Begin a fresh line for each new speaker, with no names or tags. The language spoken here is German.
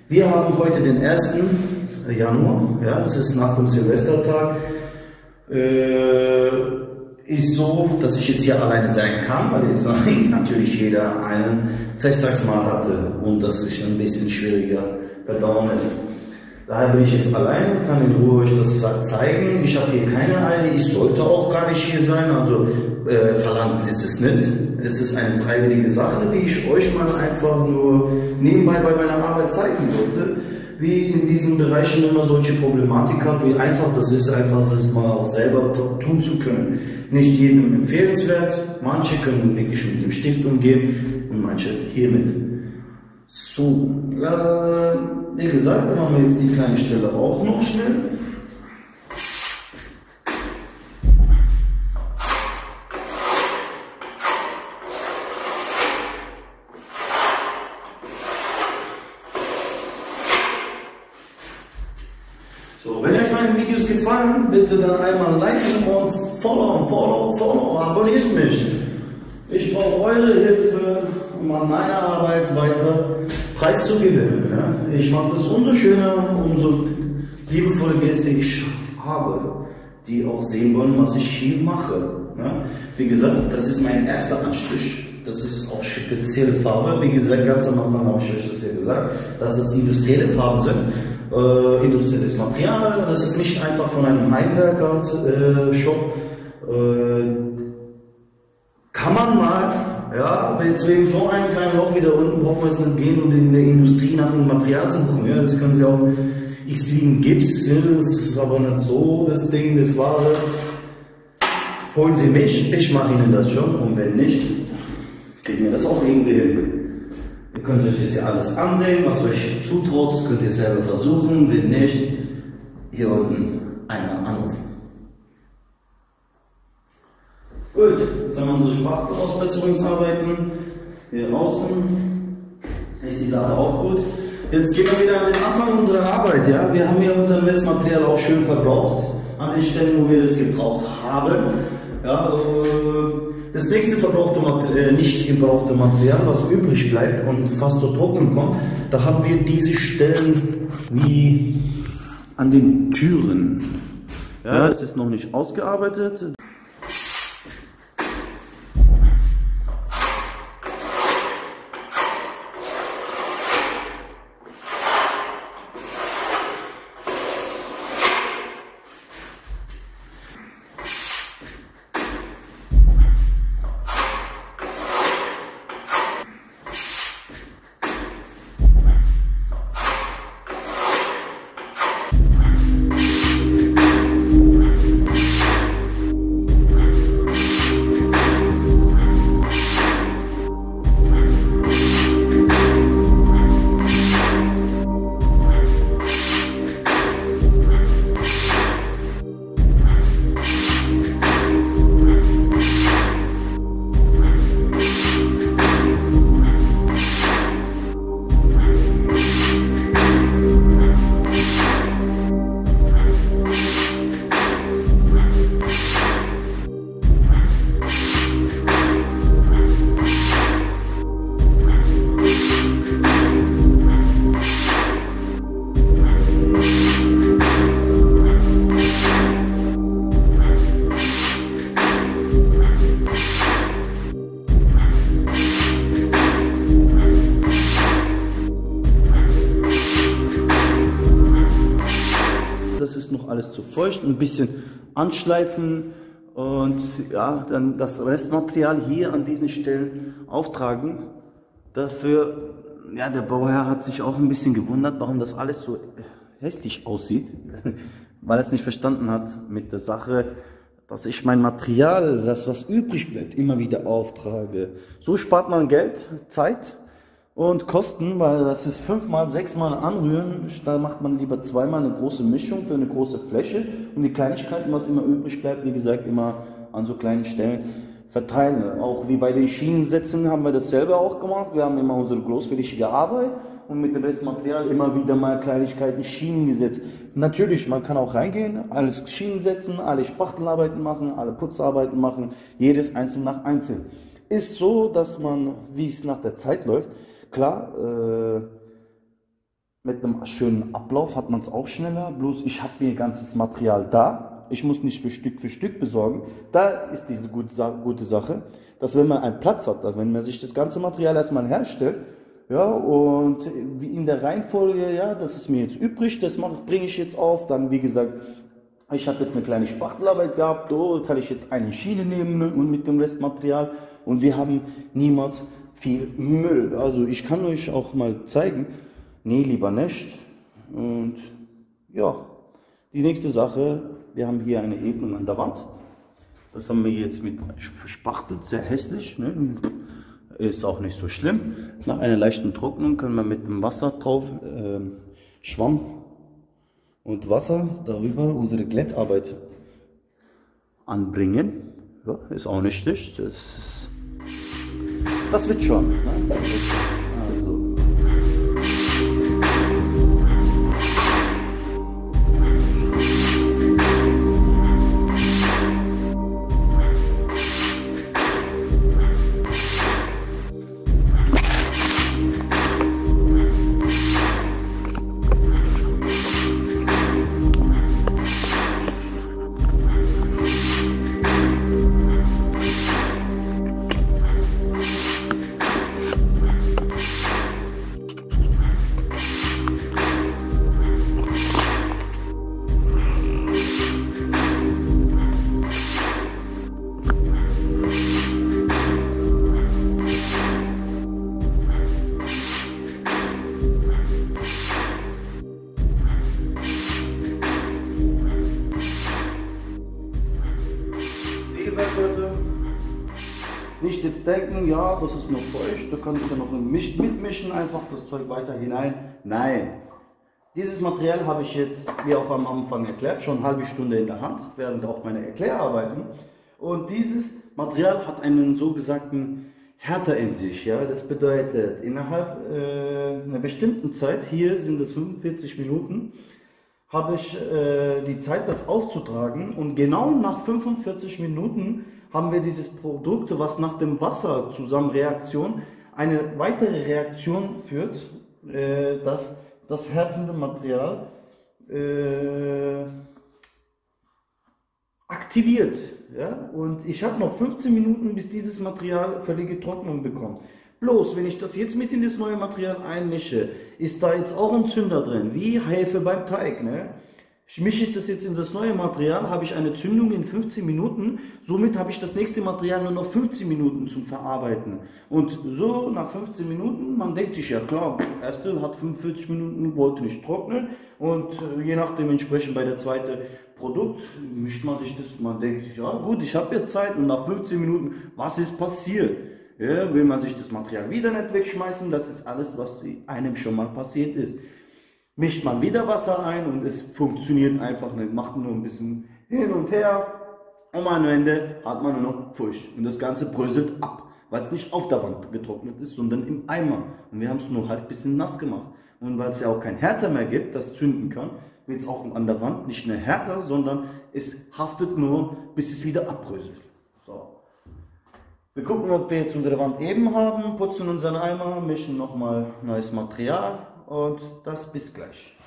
Wir haben heute den 1. Januar, ja, das ist nach dem Silvestertag. Ist so, dass ich jetzt hier alleine sein kann, weil jetzt natürlich jeder einen Festtagsmahl hatte und das sich ein bisschen schwieriger verdauen ist. Daher bin ich jetzt allein, kann in Ruhe euch das zeigen. Ich habe hier keine Eile, ich sollte auch gar nicht hier sein, also verlangt ist es nicht. Es ist eine freiwillige Sache, die ich euch mal einfach nur nebenbei bei meiner Arbeit zeigen wollte. Wie in diesen Bereichen immer solche Problematik habe, wie einfach das ist, das mal auch selber tun zu können. Nicht jedem empfehlenswert, manche können wirklich mit dem Stift umgehen und manche hiermit. So, wie gesagt, machen wir jetzt die kleine Stelle auch noch schnell. So, wenn euch meine Videos gefallen, bitte dann einmal liken und follow, abonniert mich. Ich brauche eure Hilfe, um an meiner Arbeit weiter preiszugeben. Ja? Ich mache das umso schöner, umso liebevolle Gäste ich habe, die auch sehen wollen, was ich hier mache. Ja? Wie gesagt, das ist mein erster Anstrich. Das ist auch spezielle Farbe. Wie gesagt, ganz am Anfang habe ich euch das ja gesagt, dass das industrielle Farben sind. Industrielles Material, das ist nicht einfach von einem Heimwerker-Shop. Kann man mal, ja, deswegen so einen kleinen Loch wieder unten braucht man jetzt nicht gehen und in der Industrie nach dem Material zu suchen. Ja, das können Sie auch x-lieben Gips, ja, das ist aber nicht so das Ding, das Wahre. Holen Sie mich, ich mache Ihnen das schon und wenn nicht, kriegen wir das auch irgendwie hin. Ihr könnt euch das ja alles ansehen, was euch zutraut, das könnt ihr selber versuchen, wenn nicht, hier unten einmal anrufen. Gut, jetzt haben wir unsere Spachtel-Ausbesserungsarbeiten. Hier außen ist die Sache auch gut. Jetzt gehen wir wieder an den Anfang unserer Arbeit. Ja? Wir haben hier unser Messmaterial auch schön verbraucht, an den Stellen, wo wir das gebraucht haben. Ja, das nächste nicht gebrauchte Material, was übrig bleibt und fast zu trocknen kommt, da haben wir diese Stellen wie an den Türen. Ja, das ist noch nicht ausgearbeitet. Das ist noch alles zu feucht, ein bisschen anschleifen und ja, dann das Restmaterial hier an diesen Stellen auftragen. Dafür, ja, der Bauherr hat sich auch ein bisschen gewundert, warum das alles so hässlich aussieht, weil er es nicht verstanden hat mit der Sache, dass ich mein Material, das was übrig bleibt, immer wieder auftrage. So spart man Geld, Zeit und Kosten, weil das ist 5-mal, 6-mal anrühren, da macht man lieber 2-mal eine große Mischung für eine große Fläche und die Kleinigkeiten, was immer übrig bleibt, wie gesagt, immer an so kleinen Stellen verteilen. Auch wie bei den Schienensätzen haben wir das selber auch gemacht, wir haben immer unsere großflächige Arbeit und mit dem Restmaterial immer wieder mal Kleinigkeiten Schienen gesetzt. Natürlich, man kann auch reingehen, alles Schienen setzen, alle Spachtelarbeiten machen, alle Putzarbeiten machen, jedes einzeln nach einzeln. Ist so, dass man, wie es nach der Zeit läuft, klar, Mit einem schönen Ablauf hat man es auch schneller, bloß ich habe mir ganzes Material da. Ich muss nicht für Stück besorgen. Da ist diese gute Sache, dass wenn man einen Platz hat, wenn man sich das ganze Material erstmal herstellt, ja, und wie in der Reihenfolge, ja, das ist mir jetzt übrig, das bringe ich jetzt auf, dann wie gesagt, ich habe jetzt eine kleine Spachtelarbeit gehabt, so kann ich jetzt eine Schiene nehmen und mit dem Restmaterial und wir haben niemals viel Müll. Also ich kann euch auch mal zeigen, nee, lieber nicht. Und ja, die nächste Sache, wir haben hier eine Ebene an der Wand. Das haben wir jetzt mit verspachtelt, sehr hässlich, ne? Ist auch nicht so schlimm. Nach einer leichten Trocknung können wir mit dem Wasser drauf, Schwamm und Wasser darüber unsere Glättarbeit anbringen. Ja, ist auch nicht schlecht. Das wird schon. Ne? Also. Leute, nicht jetzt denken, ja, das ist noch feucht, da kann ich ja noch mitmischen, einfach das Zeug weiter hinein. Nein, dieses Material habe ich jetzt, wie auch am Anfang erklärt, schon eine halbe Stunde in der Hand, während auch meine Erklärarbeiten. Und dieses Material hat einen so gesagten Härte in sich. Ja? Das bedeutet, innerhalb einer bestimmten Zeit, hier sind es 45 Minuten, habe ich die Zeit, das aufzutragen, und genau nach 45 Minuten haben wir dieses Produkt, was nach dem Wasser-Zusammenreaktion eine weitere Reaktion führt, dass das härtende Material aktiviert. Ja? Und ich habe noch 15 Minuten, bis dieses Material völlige Trocknung bekommt. Bloß, wenn ich das jetzt mit in das neue Material einmische, ist da jetzt auch ein Zünder drin, wie Hefe beim Teig. Ne? Mische ich das jetzt in das neue Material, habe ich eine Zündung in 15 Minuten, somit habe ich das nächste Material nur noch 15 Minuten zum Verarbeiten. Und so nach 15 Minuten, man denkt sich, ja klar, der erste hat 45 Minuten, wollte nicht trocknen, und je nachdem entsprechend bei der zweiten Produkt mischt man sich das, man denkt sich, ja gut, ich habe ja Zeit, und nach 15 Minuten, was ist passiert? Ja, will man sich das Material wieder nicht wegschmeißen, das ist alles, was einem schon mal passiert ist. Mischt man wieder Wasser ein und es funktioniert einfach nicht, macht nur ein bisschen hin und her, und am Ende hat man nur noch Pfusch und das Ganze bröselt ab, weil es nicht auf der Wand getrocknet ist, sondern im Eimer, und wir haben es nur halt ein bisschen nass gemacht. Und weil es ja auch kein Härter mehr gibt, das zünden kann, wird es auch an der Wand nicht mehr härter, sondern es haftet nur, bis es wieder abbröselt. So. Wir gucken, ob wir jetzt unsere Wand eben haben, putzen unseren Eimer, mischen nochmal neues Material, und das bis gleich.